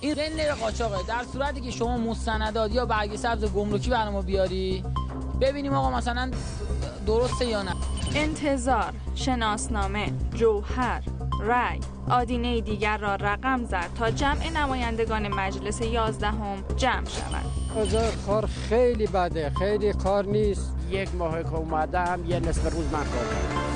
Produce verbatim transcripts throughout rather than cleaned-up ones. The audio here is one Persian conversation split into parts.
این رنر قاچاقه. در صورتی که شما مستندات یا برگ سبز گمرکی برام بیاری ببینیم آقا مثلا درسته یا نه. انتظار، شناسنامه، جوهر، رأی، آدینه دیگر را رقم زد تا جمع نمایندگان مجلس یازدهم جمع شود. اوضاع کار خیلی بده، خیلی کار نیست. یک ماه که اومدم یه نصف روز من کار کردم.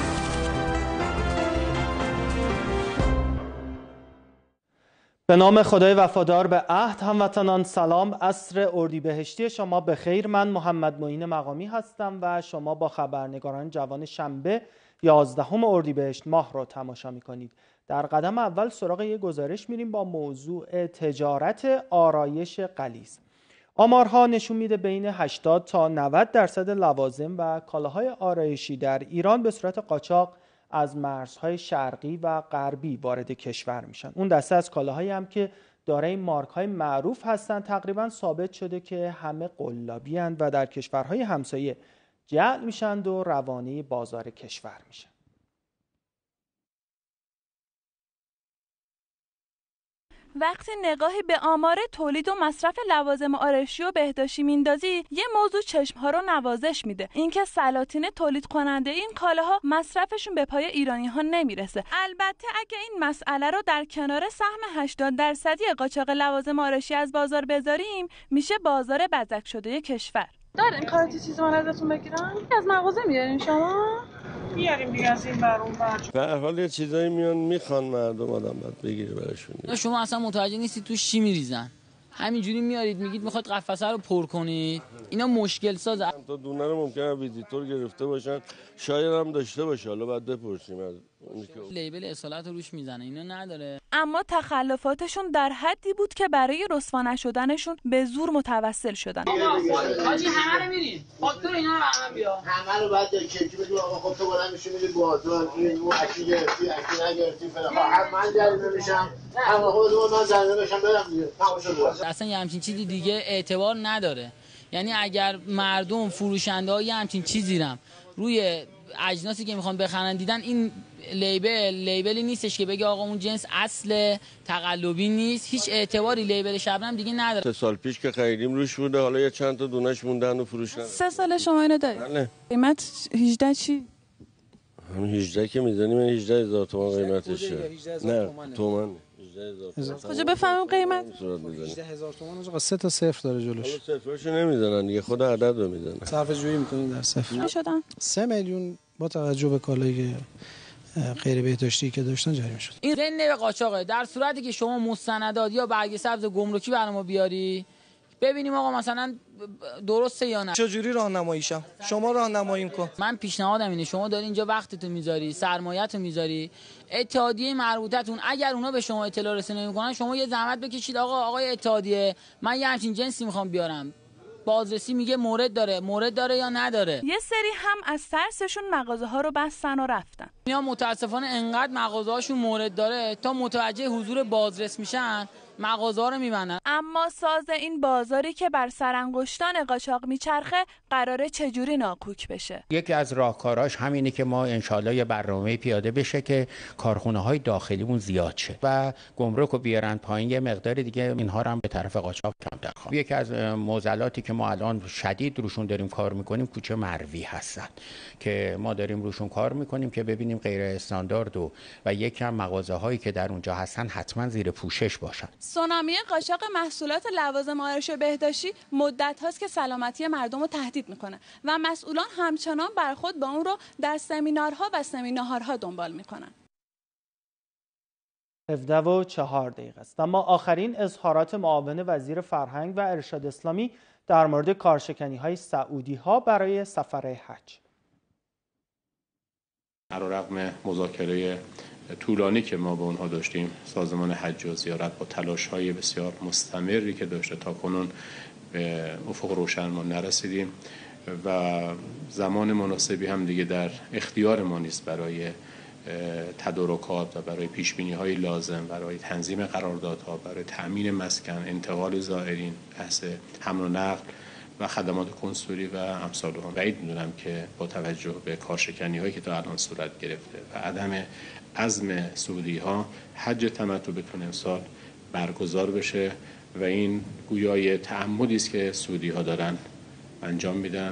به نام خدای وفادار به عهد، هموطنان سلام. عصر اردیبهشتی شما به خیر. من محمد معین مقامی هستم و شما با خبرنگاران جوان شنبه یازدهم اردیبهشت ماه رو تماشا می‌کنید. در قدم اول سراغ یک گزارش میریم با موضوع تجارت آرایش غلیظ. آمارها نشون میده بین هشتاد تا نود درصد لوازم و کالاهای آرایشی در ایران به صورت قاچاق از مرزهای شرقی و غربی وارد کشور میشن. اون دسته از کالاهایی هم که دارای مارک‌های معروف هستن تقریبا ثابت شده که همه قلابی اند و در کشورهای همسایه جعل میشن و روانه بازار کشور میشن. وقتی نگاهی به آمار تولید و مصرف لوازم آرایشی و بهداشتی میندازی، یه موضوع چشمها رو نوازش میده، اینکه سلاطین تولید کننده این کالاها مصرفشون به پای ایرانی ها نمیرسه. البته اگه این مسئله رو در کنار سهم هشتاد درصدی قاچاق لوازم آرایشی از بازار بذاریم، میشه بازار بزک شده کشور. دارین کارتی چیزی من ازتون بگیرم؟ از مغازه میارین شما؟ میاریم دیگه از این بر اون بر. به هر حال یه چیزایی میان میخوان مردم، آدم باید بگیره براشون. شما اصلا متوجه نیستید توش چی میریزن. همینجوری میارید میگید میخواد قفسه رو پر کنید. اینا مشکل سازه. تا دونه رو ممکنه ویزیتور گرفته باشن، شاید هم داشته باشه، حالا باید بپرسیم از اونی که لیبل اصالت رو روش میزنه، اینا نداره. اما تخلفاتشون در حدی بود که برای رسوا نشدنشون به زور متوسل شدن. حاجی همه رو میرین. فاکتور اینا رو برام بیا. همه رو بعد چکی بدیم آقا خب تو بلند میشی میری بازار اینو اکی گرفتی اکی نگرفتی فلان. هم من جریمه میشم، هم خودمون من جریمه بشم برم دیگه. تموم شد. اصلا یه همچین چیزی دیگه اعتبار نداره. یعنی اگر مردم فروشنده‌ها یه همچین چیزی رم روی اجناسی که میخوان بخرن دیدن، این لیبل لیبلی نیستش که بگه آقا اون جنس اصل تقلبی نیست، هیچ اعتباری لیبل شبنم دیگه نداره. سه سال پیش که خریدیم روش بوده، حالا یه چند تا دونش موندن و فروش نداره. سه سال شما اینو دارید؟ بله. قیمت هجده چی؟ همین هجده که میزنیم هجده هزار تومان قیمتشه. نه تومان. کجا بفهمم قیمت؟ هجده هزار تومان آقا سه تا صفر داره جلوش. حالا صفرشو نمیزنن دیگه، خود عدد رو میزنن. صرفه جویی میکنین در صفر. شدن سه میلیون با توجه به کالای غیر بهداشتی که داشتن جریمه شد. این رنر قاچاقه. در صورتی که شما مستندات یا برگ سبز گمرکی برام بیاری ببینیم آقا مثلا درسته یا نه. چجوری راهنماییشم؟ شما راهنماییم کن. من پیشنهادم اینه شما داری اینجا وقتتو میذاری، سرمایه‌تو میذاری، اتحادیه مربوطتون اگر اونا به شما اطلاع رسانی نمی‌کنن شما یه زحمت بکشید آقا آقای اتحادیه من یه همچین جنسی میخوام بیارم. بازرسی میگه مورد داره، مورد داره یا نداره. یه سری هم از ترسشون مغازه ها رو بستن و رفتن. اینا متاسفانه انقدر مغازه هاشون مورد داره تا متوجه حضور بازرس میشن مغازه ها رو میبندن. اما ساز این بازاری که بر سرانگشتان قاچاق میچرخه قراره چجوری ناکوک بشه؟ یکی از راهکاراش همینه که ما انشالله یه برنامه پیاده بشه که کارخونه های داخلیمون زیاد شه و گمرک رو بیارن پایین، یه مقدار دیگه اینها رو هم به طرف قاچاق کمتر کنن. یکی از معضلاتی که ما الان شدید روشون داریم کار میکنیم کوچه مروی هستن که ما داریم روشون کار میکنیم که ببینیم غیر استاندارد و و یکم مغازه هایی که در اونجا هستن حتما زیر پوشش باشن. سونامی قاچاق محصولات لوازم آرایش و بهداشتی مدت هاست که سلامتی مردم رو تهدید میکنه و مسئولان همچنان برخورد با اون رو در سمینارها و سمینارها دنبال میکنن. هفده و چهار دقیقه است. اما آخرین اظهارات معاون وزیر فرهنگ و ارشاد اسلامی در مورد کارشکنی های سعودی ها برای سفر حج. علیرغم مذاکره طولانی که ما با اونها داشتیم، سازمان حج و زیارت با تلاش‌های بسیار مستمری که داشته تا کنون به افق روشن ما نرسیدیم و زمان مناسبی هم دیگه در اختیار ما نیست برای تدارکات و برای پیشبینی‌های لازم، برای تنظیم قراردادها، برای تأمین مسکن، انتقال زائرین، بحث حمل و نقل و خدمات کنسولی و امثال هم. بعید می‌دونم که با توجه به کارشکنی‌هایی که تا الان صورت گرفته و عدم عزم سعودی‌ها حج تمتع بتونه امسال برگزار بشه و این گویای تعمدی است که سعودی ها دارن انجام میدن.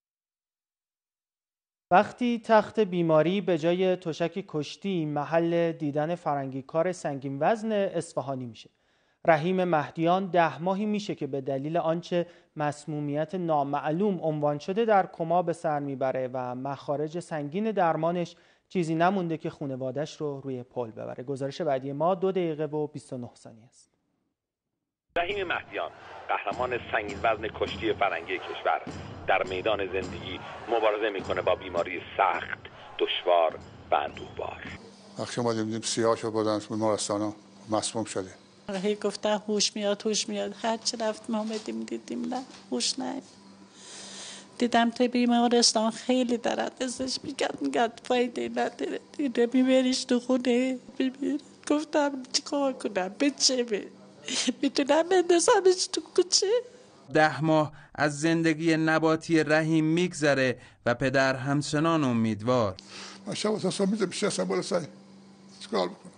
وقتی تخت بیماری به جای تشک کشتی محل دیدن فرنگیکار سنگین وزن اصفهانی میشه. رحیم مهدیان ده ماهی میشه که به دلیل آنچه مسمومیت نامعلوم عنوان شده در کما به سر میبره و مخارج سنگین درمانش چیزی نمونده که خانواده‌اش رو روی پل ببره. گزارش بعدی ما دو دقیقه و بیست و نه ثانیه است. رحیم مهدیان، قهرمان سنگین وزن کشتی فرنگی کشور، در میدان زندگی مبارزه میکنه با بیماری سخت، دشوار و اندوهبار. وقتی ما دیدیم سیاهشو بردن تو بیمارستان مسموم شده. هی گفتن هوش میاد هوش میاد، هر چی رفتیم آمدیم دیدیم نه هوش نه. دیدم تو بیمارستان خیلی درد ازش میگد میگد فایده نداره، دیده میبریش تو خونه ببین. گفتم چیکار کنم به چه به میتونم بندازمش تو کوچه. ده ماه از زندگی نباتی رحیم میگذره و پدر همچنان امیدوار. من شب تا صبح میتونم بشستم بالا سعی چیکار بکنم.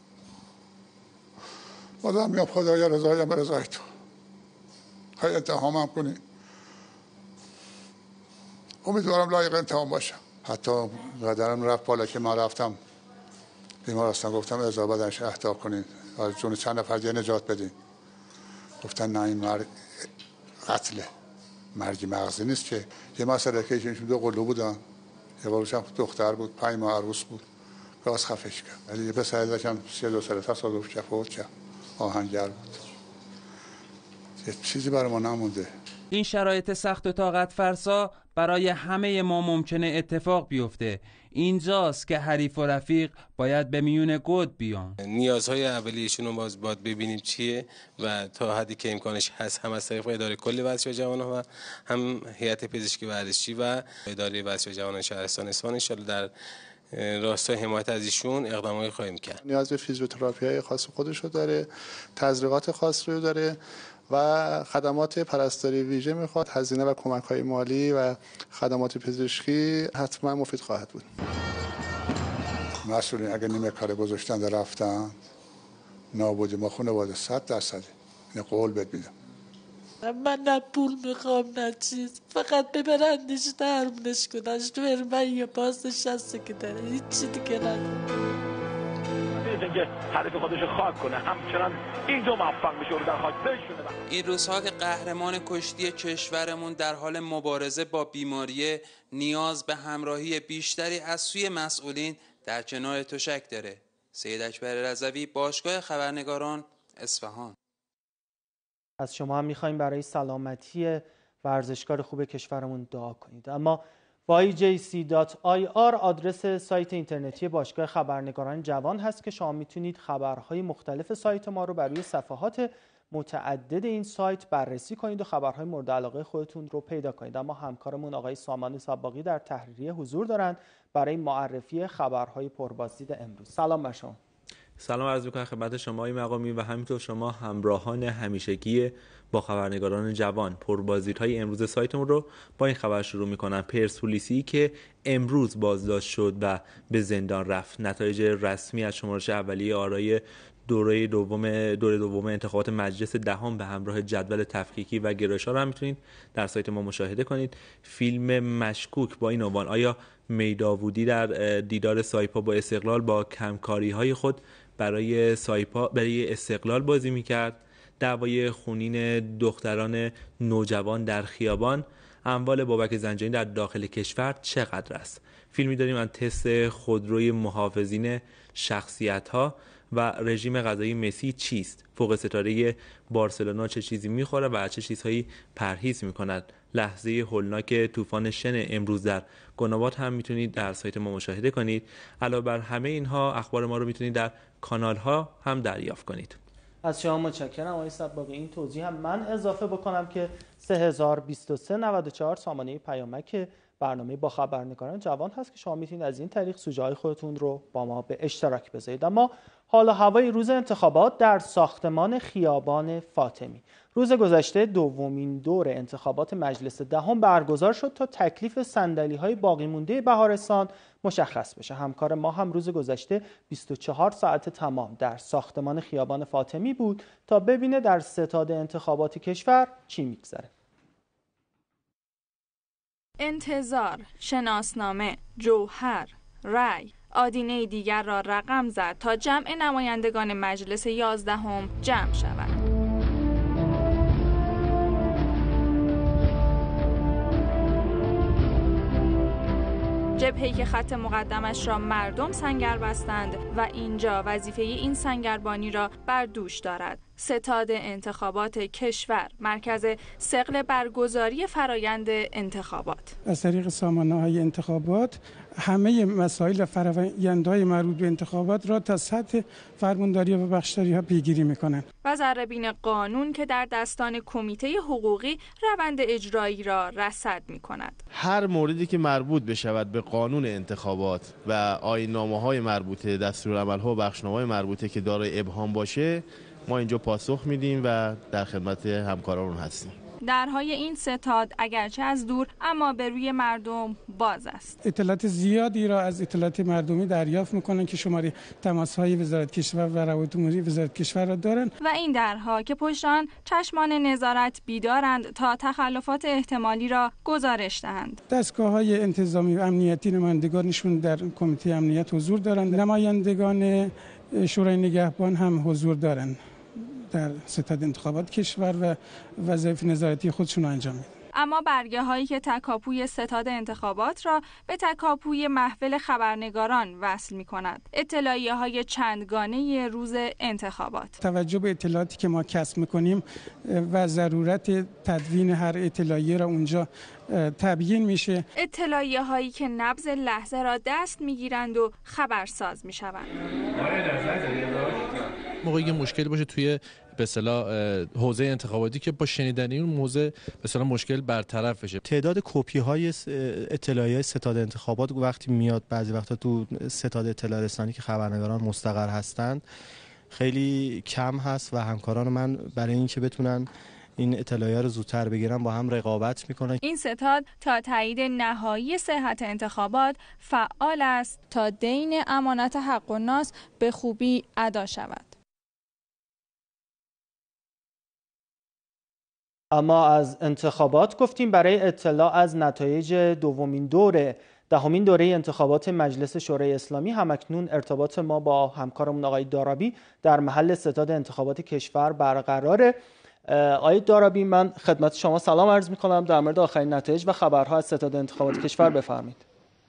بازم میام خدایا رضایم به رضای تو، های اتهامم کنی، امیدوارم لایق اتهام باشم. حتی قدرم رفت بالا که من رفتم بیمارستان، گفتم ارضا بدنش اهدا کنید، از جون چند نفر دیگه نجات بدین. گفتن نه این مرگ قتله، مرگی مغزی نیست که. یه مسئله که ایشون دو قلو بودن، یه بارش هم دختر بود، پنج ماه عروس بود، گاز خفش کرد. ولی یه پسر داشتم سی و دو ساله تصادف کرد فوت کرد، آهنگر بود. یه چیزی برای ما نمونده. این شرایط سخت و طاقت فرسا برای همه ما ممکنه اتفاق بیفته. اینجاست که حریف و رفیق باید به میون گود بیان. نیازهای اولیه‌شون رو باز باید ببینیم چیه و تا حدی که امکانش هست هم از طریق اداره کل ورزش جوانان و هم هیئت پزشکی ورزشی و اداره ورزش جوانان شهرستان اصفهان ان شاءالله در راستای حمایت از ایشون اقداماتی خواهیم کرد. نیاز به فیزیوتراپی‌های خاص خودش رو داره، تزریقات خاص رو داره و خدمات پرستاری ویژه میخواد. هزینه و کمک‌های مالی و خدمات پزشکی حتما مفید خواهد بود. مسئولین اگه نیمه کار گذاشتن در رفتن نابودی ما خانواده صد درصد این قول بهت میدم. من نه پول میخوام نه چیز، فقط ببرندش درمونش کننش تو من یه پاس نشسته که داره هیچی دیگه نداره. اینکه هدف خودش خاک کنه، همچنان این دو موفق میشه رو در خاک بشونه. این روزها که قهرمان کشتی کشورمون در حال مبارزه با بیماری نیاز به همراهی بیشتری از سوی مسئولین در کنار تشک داره. سید اکبر رضوی، باشگاه خبرنگاران، اصفهان. از شما هم میخوایم برای سلامتی ورزشکار خوب کشورمون دعا کنید. اما وای جی سی دات آی آر آدرس سایت اینترنتی باشگاه خبرنگاران جوان هست که شما میتونید خبرهای مختلف سایت ما رو بر روی صفحات متعدد این سایت بررسی کنید و خبرهای مورد علاقه خودتون رو پیدا کنید. اما همکارمون آقای سامان صباغی در تحریریه حضور دارند برای معرفی خبرهای پربازدید امروز. سلام بر شما. سلام عرض می‌کنم خدمت شما آقای مقامی و همینطور شما همراهان همیشگی با خبرنگاران جوان. پربازدیدهای امروز سایتمون رو با این خبر شروع می‌کنم. پرسپولیسی که امروز بازداشت شد و به زندان رفت. نتایج رسمی از شمارش اولیه آرای دوره دوم دوره دوم انتخابات مجلس دهم به همراه جدول تفکیکی و گرایش‌ها رو هم میتونید در سایت ما مشاهده کنید. فیلم مشکوک با این عنوان: آیا میداودی در دیدار سایپا با استقلال با کمکاری‌های خود برای سایپا برای استقلال بازی میکرد؟ دعوای خونین دختران نوجوان در خیابان، اموال بابک زنجانی در داخل کشور چقدر است؟ فیلمی داریم از تست خودروی محافظین شخصیت‌ها و رژیم غذایی مسی چیست؟ فوق ستاره بارسلونا چه چیزی میخوره و چه چیزهایی پرهیز میکند؟ لحظه هولناک طوفان شن امروز در گناباد هم میتونید در سایت ما مشاهده کنید. علاوه بر همه اینها اخبار ما رو میتونید در کانال ها هم دریافت کنید. از شما متشکرم آقای صباغی. این توضیح هم من اضافه بکنم که سه هزار و بیست و سه نود و چهار سامانه پیامک برنامه با خبرنگاران جوان هست که شما میتونید از این طریق سوژه های خودتون رو با ما به اشتراک بذارید. اما حال و هوای روز انتخابات در ساختمان خیابان فاطمی. روز گذشته دومین دور انتخابات مجلس دهم برگزار شد تا تکلیف صندلی‌های باقی مونده بهارستان مشخص بشه. همکار ما هم روز گذشته بیست و چهار ساعت تمام در ساختمان خیابان فاطمی بود تا ببینه در ستاد انتخابات کشور چی میگذره. انتظار، شناسنامه، جوهر، رأی، آدینه دیگر را رقم زد تا جمع نمایندگان مجلس یازدهم جمع شود. جبهه‌ای که خط مقدمش را مردم سنگر بستند و اینجا وظیفه این سنگربانی را بر دوش دارد. ستاد انتخابات کشور، مرکز ثقل برگزاری فرایند انتخابات. از طریق سامانه‌های انتخابات همه مسائل و فرآیندهای مربوط به انتخابات را تا سطح فرمانداری و بخشداری‌ها پیگیری می‌کنند. و ذره‌بین قانون که در دستان کمیته حقوقی روند اجرایی را رصد می‌کند. هر موردی که مربوط بشود به قانون انتخابات و آیین‌نامه‌های مربوطه، دستورالعمل‌ها و بخشنامه‌های مربوطه که دارای ابهام باشه، ما اینجا پاسخ میدیم و در خدمت همکاران هستیم. درهای این ستاد اگرچه از دور اما به روی مردم باز است. اطلاعات زیادی را از اطلاعات مردمی دریافت میکنن که شماره تماس‌های وزارت کشور و روابط عمومی وزارت کشور را دارن و این درها که پشت آن چشمان نظارت بیدارند تا تخلفات احتمالی را گزارش دهند. دستگاه‌های انتظامی و امنیتی نمایندگانشون در کمیته امنیت حضور دارند. نمایندگان شورای نگهبان هم حضور دارند در ستاد انتخابات کشور و وظایف نظارتی خودشون انجام میدن. اما برگه هایی که تکاپوی ستاد انتخابات را به تکاپوی محفل خبرنگاران وصل می کند. اطلاعیه های چندگانه روز انتخابات. توجه به اطلاعاتی که ما کسب میکنیم و ضرورت تدوین هر اطلاعیه را اونجا تبیین میشه. اطلاعیه هایی که نبض لحظه را دست میگیرند و خبرساز میشوند. موقعی که مشکلی باشه توی به اصطلاح حوزه انتخاباتی که با شنیدن اون موضوع به اصطلاح مشکل برطرف بشه. تعداد کپی های اطلاعیه ستاد انتخابات وقتی میاد بعضی وقتا تو ستاد اطلاع رسانی که خبرنگاران مستقر هستند خیلی کم هست و همکاران من برای اینکه بتونن این اطلاعیه رو زودتر بگیرن با هم رقابت میکنن. این ستاد تا تایید نهایی صحت انتخابات فعال است تا دین امانت حق و ناس به خوبی ادا شود. اما از انتخابات گفتیم. برای اطلاع از نتایج دومین دوره دهمین دوره انتخابات مجلس شورای اسلامی همکنون ارتباط ما با همکارمون آقای دارابی در محل ستاد انتخابات کشور برقراره. آقای دارابی، من خدمت شما سلام عرض می‌کنم. در مورد آخرین نتایج و خبرها از ستاد انتخابات کشور بفرمایید.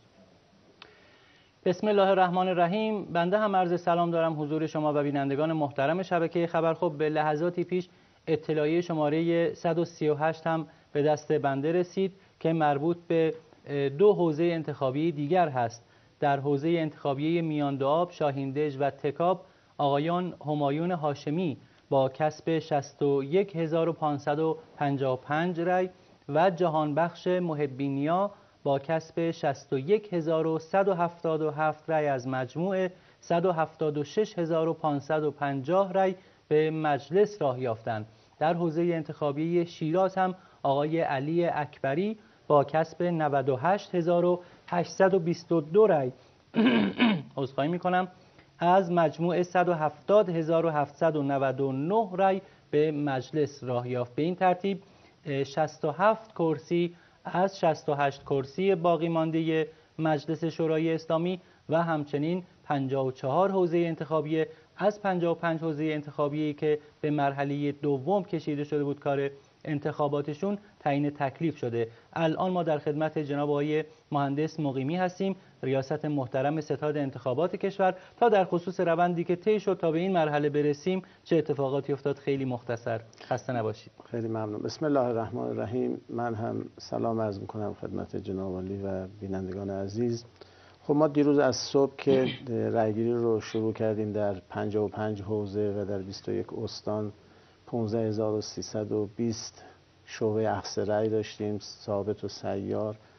بسم الله الرحمن الرحیم. بنده هم عرض سلام دارم حضور شما و بینندگان محترم شبکه خبر. خب به لحظاتی پیش اطلاعیه شماره صد و سی و هشت هم به دست بنده رسید که مربوط به دو حوزه انتخابی دیگر هست. در حوزه انتخابی میاندوآب، شاهیندژ و تکاب آقایان همایون هاشمی با کسب شصت و یک هزار و پانصد و پنجاه و پنج رای و جهانبخش محبینیا با کسب شصت و یک هزار و صد و هفتاد و هفت رای از مجموع صد و هفتاد و شش هزار و پانصد و پنجاه رای به مجلس راه یافتند. در حوزه انتخابی شیراز هم آقای علی اکبری با کسب نود و هشت هزار و هشتصد و بیست و دو رای عذرخواهی می‌کنم از مجموع صد و هفتاد هزار و هفتصد و نود و نه رای به مجلس راه یافت. به این ترتیب شصت و هفت کرسی از شصت و هشت کرسی باقی مانده مجلس شورای اسلامی و همچنین پنجاه و چهار حوزه انتخابی از پنجاه و پنج حوزه انتخابی که به مرحله دوم کشیده شده بود کار انتخاباتشون تعیین تکلیف شده. الان ما در خدمت جناب آقای مهندس مقیمی هستیم، ریاست محترم ستاد انتخابات کشور، تا در خصوص روندی که طی شد تا به این مرحله برسیم چه اتفاقاتی افتاد خیلی مختصر. خسته نباشید. خیلی ممنون. بسم الله الرحمن الرحیم. من هم سلام عرض میکنم خدمت جناب عالی و بینندگان عزیز. خب ما دیروز از صبح که رایگیری رو شروع کردیم در پنجاه و پنج حوزه و در بیست و یک استان پانزده هزار و سیصد و بیست شعبه اخذ رای داشتیم ثابت و سیار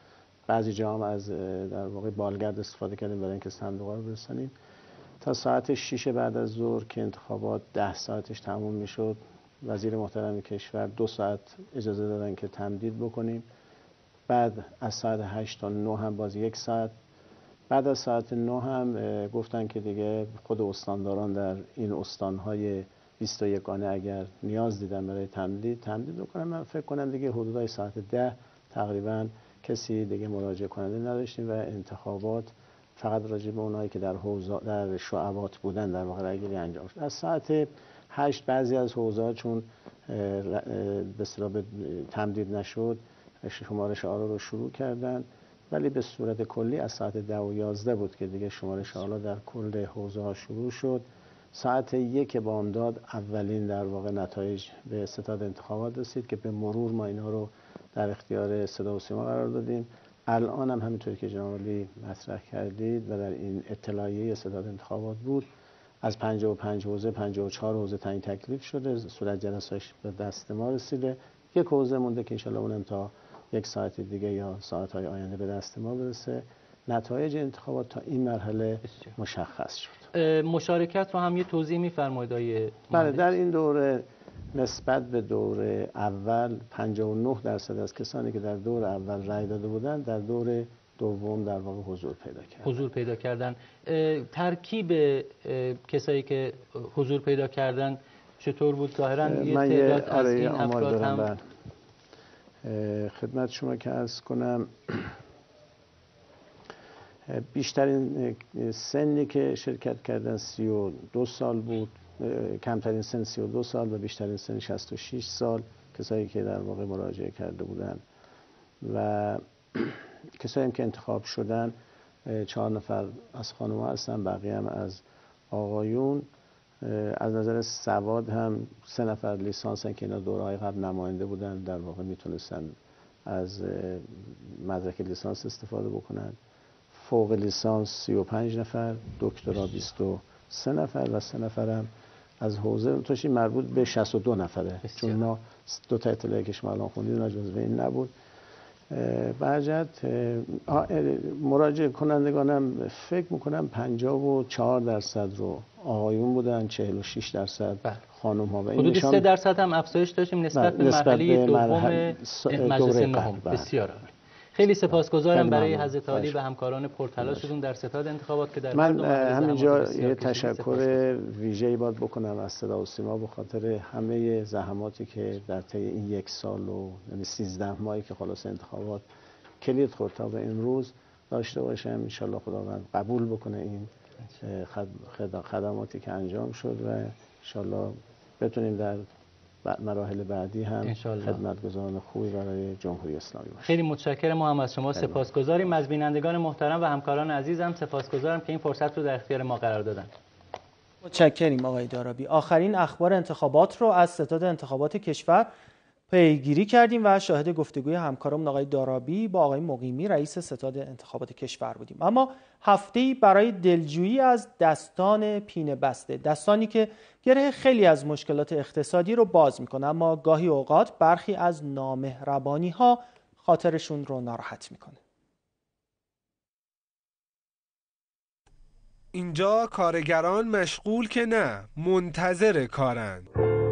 بعضی جا هم از در واقع بالگرد استفاده کردیم برای اینکه صندوق‌ها رو برسانیم. تا ساعت شش بعد از ظهر که انتخابات ده ساعتش تموم میشد، وزیر محترم کشور دو ساعت اجازه دادن که تمدید بکنیم. بعد از ساعت هشت تا نه هم باز یک ساعت. بعد از ساعت نه هم گفتن که دیگه خود استانداران در این استانهای بیست و یکانه اگر نیاز دیدن برای تمدید تمدید بکنن. من فکر کنم دیگه حدودای ساعت ده تقریبا کسی دیگه مراجعه کننده نداشتیم و انتخابات فقط راجع به اونایی که در حوزه در شعبات بودن در واقع رأیگیری انجام شد. از ساعت هشت بعضی از حوزه‌ها چون به اصطلاح تمدید نشد شمارش آرا رو شروع کردن، ولی به صورت کلی از ساعت ده و یازده بود که دیگه شمارش آرا در کل حوزه‌ها شروع شد. ساعت یک بامداد اولین در واقع نتایج به ستاد انتخابات رسید که به مرور ما اینا رو در اختیار صدا و سیما قرار دادیم. الان هم همینطوری که جناب عالی مطرح کردید و در این اطلاعیه ستاد انتخابات بود، از پنجاه و پنج حوزه پنجاه و چهار حوزه تعیین تکلیف شده، صورت جلسه‌اش به دست ما رسیده. یک حوزه مونده که انشالله اونم تا یک ساعت دیگه یا ساعت‌های آینده به دست ما برسه. نتایج انتخابات تا این مرحله مشخص شد. مشارکت رو هم یه توضیح می‌فرمایید آقای؟ بله، در این دوره نسبت به دور اول پنجاه و نه درصد از کسانی که در دور اول رأی داده بودند در دور دوم در واقع حضور پیدا کردن. حضور پیدا کردن. ترکیب کسایی که حضور پیدا کردن چطور بود؟ ظاهراً یه تعداد از این افراد هم خدمت شما که عرض کنم بیشترین سنی که شرکت کردن سی و دو سال بود، کمترین سن سی و دو سال و بیشترین سن شصت و شش سال کسایی که در واقع مراجعه کرده بودن و کسایی که انتخاب شدن چهار نفر از خانم‌ها هستن، بقیه هم از آقایون. از نظر سواد هم سه نفر لیسانسن که اینا دوره‌های قبل نماینده بودن، در واقع میتونستن از مدرک لیسانس استفاده بکنن. فوق لیسانس سی و پنج نفر، دکترا بیست و سه نفر و سه نفر هم از حوزه توشی مربوط به شصت و دو نفره. چون ما دو تا اطلاعی که شما الان خوندید اونها جزو این نبود. برجت مراجعه کنندگانم فکر میکنم پنجاه و چهار درصد رو آقایون بودن، چهل و شش درصد خانم ها. حدود سه درصد هم افزایش داشتیم نسبت به مرحله دوم مجلس نهم. بسیار عالی. خیلی سپاسگزارم برای حضرت عالی و همکاران پرتلاشتون در ستاد انتخابات که در من همینجا یه تشکر ویژه‌ای باید بکنم از صدا و سیما به خاطر همه زحماتی که در طی این یک سال و یعنی سیزده ماهی که خلاص انتخابات کلید خورد تا به امروز داشته باشم. ان شاءالله خداوند قبول بکنه این خدماتی که انجام شد و ان شاءالله بتونیم در مراحل بعدی هم خدمتگزاران خوبی برای جمهوری اسلامی باشیم. خیلی متشکرم. ما هم از شما سپاسگزاریم. از بینندگان محترم و همکاران عزیزم سپاسگزارم که این فرصت رو در اختیار ما قرار دادن. متشکریم آقای دارابی. آخرین اخبار انتخابات رو از ستاد انتخابات کشور پیگیری کردیم و شاهد گفتگوی همکارم آقای دارابی با آقای مقیمی رئیس ستاد انتخابات کشور بودیم. اما هفته‌ای برای دلجویی از دستان پینه بسته، دستانی که گره خیلی از مشکلات اقتصادی رو باز میکنه، اما گاهی اوقات برخی از نامهربانی ها خاطرشون رو ناراحت میکنه. اینجا کارگران مشغول که نه، منتظر کارند.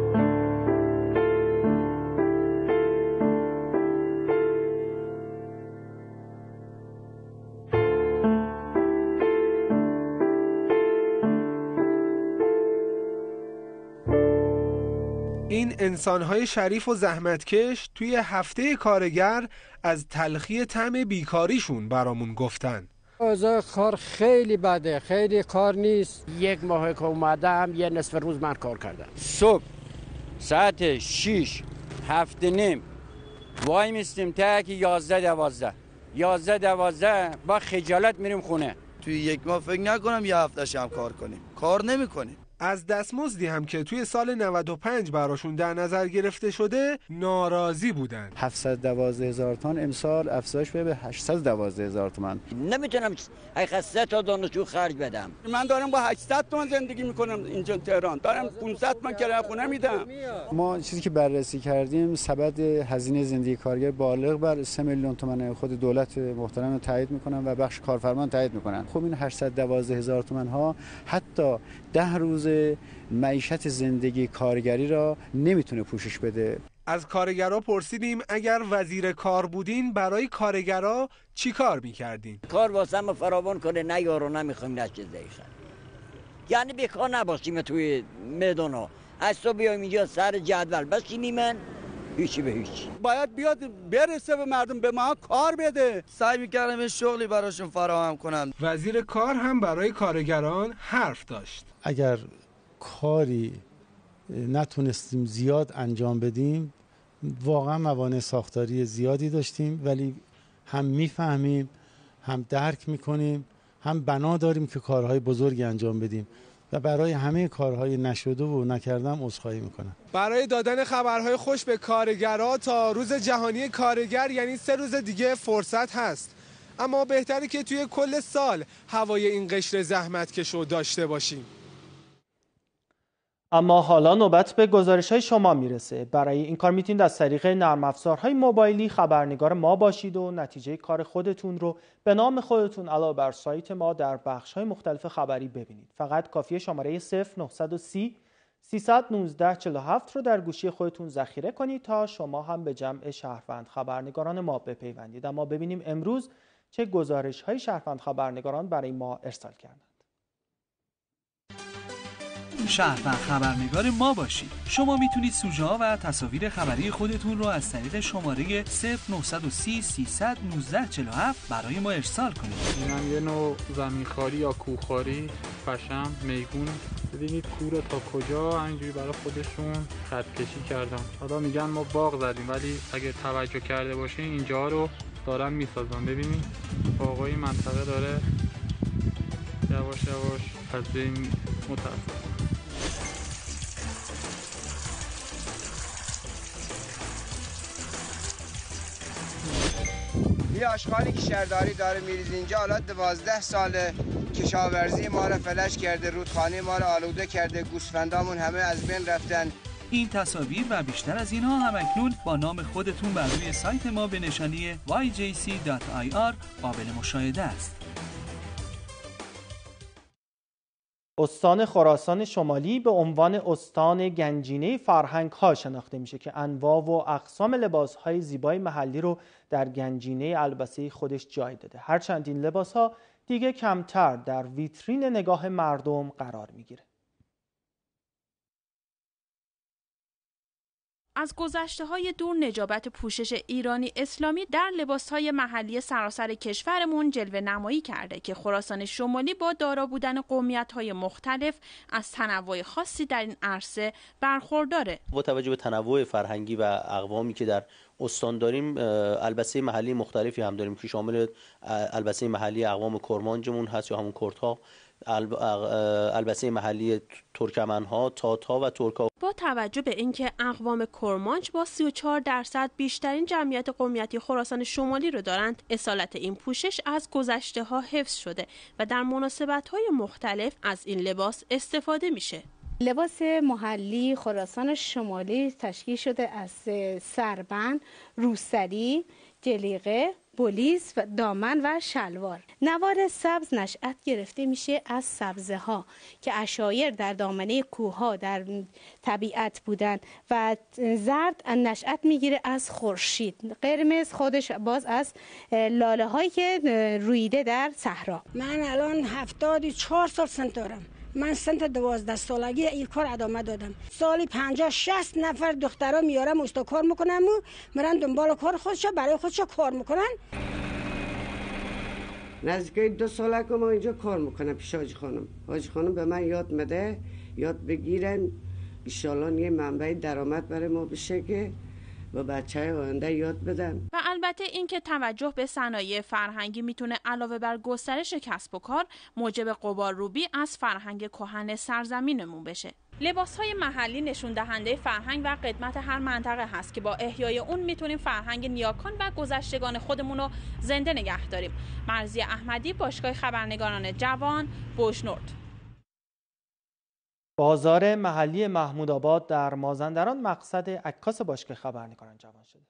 این انسان‌های شریف و زحمتکش توی هفته کارگر از تلخی طعم بیکاریشون برامون گفتن. اوضاع کار خیلی بده، خیلی کار نیست. یک ماه که اومدم یه نصف روز من کار کردم. صبح ساعت شیش هفت نیم وای میستیم تا که یازده دوازده یازده دوازده با خجالت میریم خونه. توی یک ماه فکر نکنم یه هفته هم کار کنیم، کار نمی کنیم. از دستمزدی هم که توی سال نود و پنج براشون در نظر گرفته شده ناراضی بودن. هفتصد و دوازده هزار تومان امسال افزایش به هشتصد و دوازده هزار تومان. نمیتونم حقیقت سه تا دانشجو خرج بدم. من دارم با هشتصد تومان زندگی میکنم اینجا تهران، دارم پانصد تومان کرایه خونه میدم. ما چیزی که بررسی کردیم سبد هزینه زندگی کارگر بالغ بر سه میلیون تومان خود دولت محترم تایید میکنن و بخش کارفرما تایید میکنن. خب این هشتصد و دوازده هزار تومان ها حتی ده روز معیشت زندگی کارگری را نمیتونه پوشش بده. از کارگرها پرسیدیم اگر وزیر کار بودین برای کارگرها چی کار میکردین؟ کار واسه ما فراوان کنه، نه یارو نمیخوایم نه چیز دیگه. یعنی بیکار نباشیم توی میدونا. از صبح بیایم اینجا سر جدول بشینیم من هیچی به هیچ. باید بیاد برسه به مردم، به ما کار بده. سعی میکردم شغلی براشون فراهم کنم. وزیر کار هم برای کارگران حرف داشت. اگر کاری نتونستیم زیاد انجام بدیم، واقعا موانع ساختاری زیادی داشتیم، ولی هم میفهمیم، هم درک میکنیم، هم بنا داریم که کارهای بزرگی انجام بدیم و برای همه کارهای نشده و نکردم عذرخواهی میکنم. برای دادن خبرهای خوش به کارگرها تا روز جهانی کارگر یعنی سه روز دیگه فرصت هست، اما بهتره که توی کل سال هوای این قشر زحمتکشو داشته باشیم. اما حالا نوبت به گزارش‌های شما میرسه. برای این کار میتونید از طریق نرم افزارهای موبایلی خبرنگار ما باشید و نتیجه کار خودتون رو به نام خودتون علاوه بر سایت ما در بخش‌های مختلف خبری ببینید. فقط کافیه شماره صفر نه سی سیصد و نوزده چهل و هفت رو در گوشی خودتون ذخیره کنید تا شما هم به جمع شهروند خبرنگاران ما بپیوندید. اما ببینیم امروز چه گزارش‌های شهروند خبرنگاران برای ما ارسال کردند. شهروند خبرنگار ما باشید. شما میتونید سوژه ها و تصاویر خبری خودتون رو از طریق شماره صفر نه سی سیصد و نوزده چهل و هفت برای ما ارسال کنید. اینم یه نوع زمینخواری یا کوهخواری، پشم، میگون. ببینید کوه رو تا کجا همینجوری برای خودشون خط کشی کردن. حالا میگن ما باغ زدیم، ولی اگه توجه کرده باشین اینجا رو دارن میسازن. ببینید باغای منطقه داره یواش یواش از بین متأسف. یه آشغالی که شهرداری داره میریزه اینجا، حالا دوازده ساله کشاورزی ما رو فلج کرده، رودخانه ما رو آلوده کرده، گوسفندامون همه از بین رفتن. این تصاویر و بیشتر از اینها هم اکنون با نام خودتون بر روی سایت ما به نشانی وای جی سی دات آی آر قابل مشاهده است. استان خراسان شمالی به عنوان استان گنجینه فرهنگ ها شناخته میشه که انواع و اقسام لباس های زیبای محلی رو در گنجینه البسه خودش جای داده. هرچند این لباس ها دیگه کمتر در ویترین نگاه مردم قرار میگیره. از گذشته‌های دور نجابت پوشش ایرانی اسلامی در لباس‌های محلی سراسر کشورمون جلوه نمایی کرده که خراسان شمالی با دارا بودن قومیت‌های مختلف از تنوع خاصی در این عرصه برخورداره. با توجه به تنوع فرهنگی و اقوامی که در استان داریم، البسه محلی مختلفی هم داریم که شامل البسه محلی اقوام کرمانجمون هست یا همون کردها، البسه محلی ترکمنها، تاتها و ترکا. با توجه به اینکه اقوام کرمانج با سی و چهار درصد بیشترین جمعیت قومیتی خراسان شمالی رو دارند، اصالت این پوشش از گذشته ها حفظ شده و در مناسبت های مختلف از این لباس استفاده میشه. لباس محلی خراسان شمالی تشکیل شده از سربند، روسری، جلیقه، بولیز و دامن و شلوار. نوار سبز نشأت گرفته میشه از سبزه ها که عشایر در دامنه کوه ها در طبیعت بودن و زرد نشأت میگیره از خورشید. قرمز خودش باز از لاله هایی که رویده در صحرا. من الان هفتاد و چهار سال سن دارم. من سنت دوازده سالگی این کار ادامه دادم. سالی پنجاه شصت نفر دخترها میارم استا کار میکنم و میرن دنبال کار خودشا برای خودشا کار میکنن. نزدیک دو ساله که ما اینجا کار میکنم پیش حاجی خانم. حاجی خانم به من یاد میده، یاد بگیرن ایشالله یه منبع درآمد برای ما بشه که و بچه های آینده یاد بدن. و البته اینکه توجه به صنایع فرهنگی میتونه علاوه بر گسترش کسب و کار موجب غبارروبی از فرهنگ کهن سرزمینمون بشه. لباس‌های محلی نشون دهنده فرهنگ و قدمت هر منطقه هست که با احیای اون میتونیم فرهنگ نیاکان و گذشتگان خودمون رو زنده نگه داریم. مرضیه احمدی، باشگاه خبرنگاران جوان، بوشنورد. بازار محلی محمودآباد در مازندران مقصد عکاس باشگاه خبرنگاران جوان شده.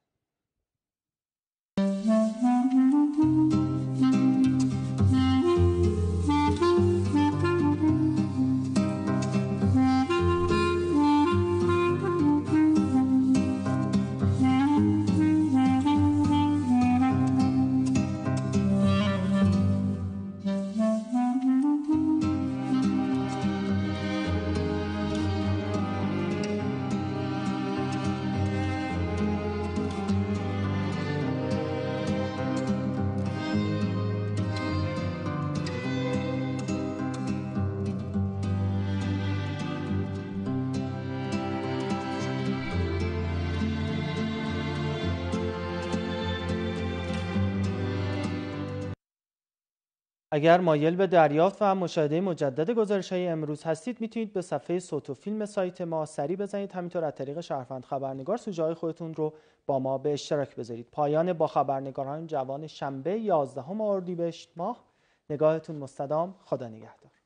اگر مایل به دریافت و مشاهده مجدد گزارش‌های امروز هستید میتونید به صفحه صوت و فیلم سایت ما سری بزنید، همینطور از طریق شهروند خبرنگار سوژه‌های خودتون رو با ما به اشتراک بذارید. پایان با خبرنگاران جوان شنبه یازدهم اردیبهشت ماه. نگاهتون مستدام. خدا نگهدار.